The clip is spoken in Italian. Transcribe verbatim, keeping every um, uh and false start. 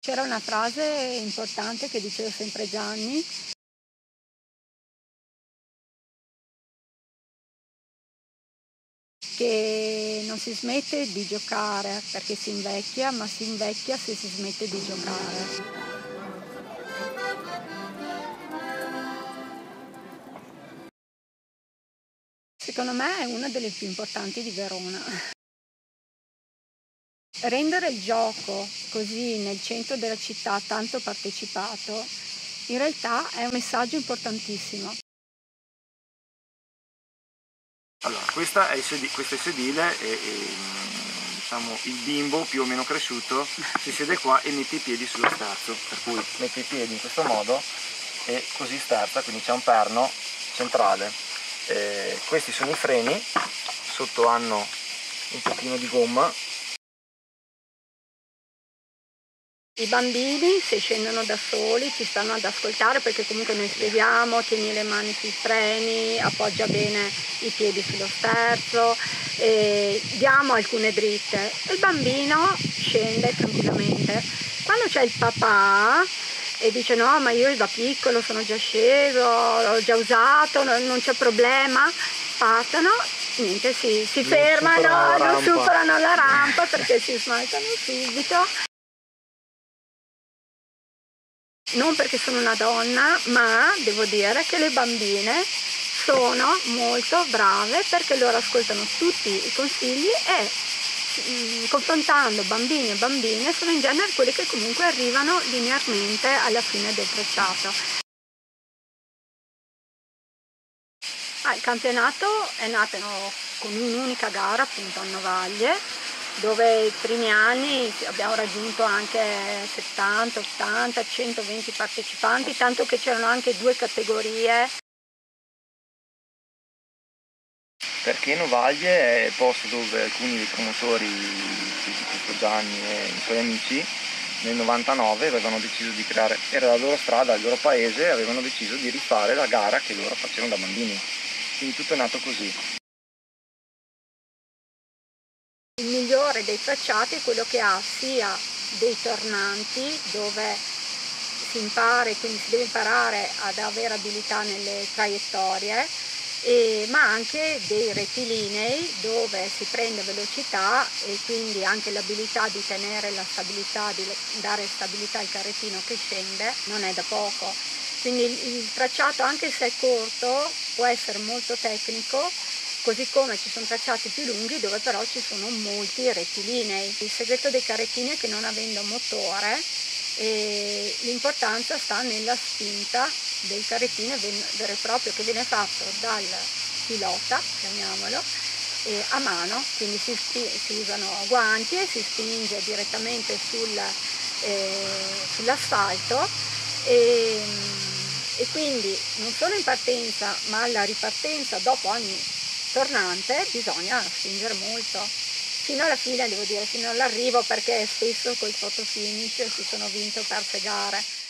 C'era una frase importante che diceva sempre Gianni. Che non si smette di giocare perché si invecchia, ma si invecchia se si smette di giocare. Secondo me è una delle più importanti di Verona. Rendere il gioco così nel centro della città tanto partecipato, in realtà è un messaggio importantissimo. Allora, questa è il sedile, questo è il sedile e, e diciamo, il bimbo più o meno cresciuto si siede qua e mette i piedi sullo sterzo, per cui mette i piedi in questo modo e così sterza, quindi c'è un perno centrale. Eh, questi sono i freni, sotto hanno un pochino di gomma. I bambini, se scendono da soli, ci stanno ad ascoltare perché comunque noi spieghiamo, tieni le mani sui freni, appoggia bene i piedi sullo sterzo, e diamo alcune dritte e il bambino scende tranquillamente. Quando c'è il papà e dice no, ma io da piccolo sono già sceso, l'ho già usato, non c'è problema, partono, niente, si, si fermano, non superano la rampa perché si smaltano subito. Non perché sono una donna, ma devo dire che le bambine sono molto brave perché loro ascoltano tutti i consigli e mh, confrontando bambini e bambine sono in genere quelli che comunque arrivano linearmente alla fine del tracciato. Ah, il campionato è nato con un'unica gara appunto a Novaglie, dove i primi anni abbiamo raggiunto anche settanta, ottanta, centoventi partecipanti, tanto che c'erano anche due categorie. Perché Novaglie è il posto dove alcuni dei promotori, tipo Gianni e i suoi amici, nel novantanove avevano deciso di creare, era la loro strada, il loro paese, avevano deciso di rifare la gara che loro facevano da bambini. Quindi tutto è nato così. Il migliore dei tracciati è quello che ha sia dei tornanti dove si impara e quindi si deve imparare ad avere abilità nelle traiettorie, e, ma anche dei rettilinei dove si prende velocità e quindi anche l'abilità di tenere la stabilità, di dare stabilità al carrettino che scende non è da poco. Quindi il, il tracciato, anche se è corto, può essere molto tecnico, così come ci sono tracciati più lunghi dove però ci sono molti rettilinei. Il segreto dei carrettini è che non avendo motore, eh, l'importanza sta nella spinta del carrettino vero e proprio che viene fatto dal pilota, chiamiamolo, eh, a mano, quindi si, si usano guanti e si spinge direttamente sul, eh, sull'asfalto. E, e quindi non solo in partenza ma alla ripartenza dopo ogni tornante bisogna spingere molto fino alla fine, devo dire, fino all'arrivo, perché spesso col fotofinish si sono vinte o perse gare.